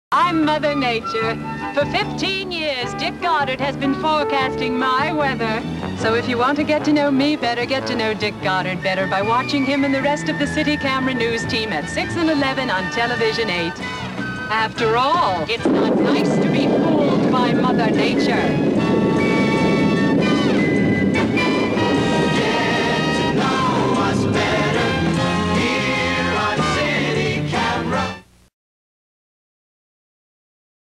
I'm Mother Nature. For 15 years, Dick Goddard has been forecasting my weather. So if you want to get to know me better, get to know Dick Goddard better by watching him and the rest of the City Camera News team at 6 and 11 on Television 8. After all, it's not nice to be fooled by Mother Nature.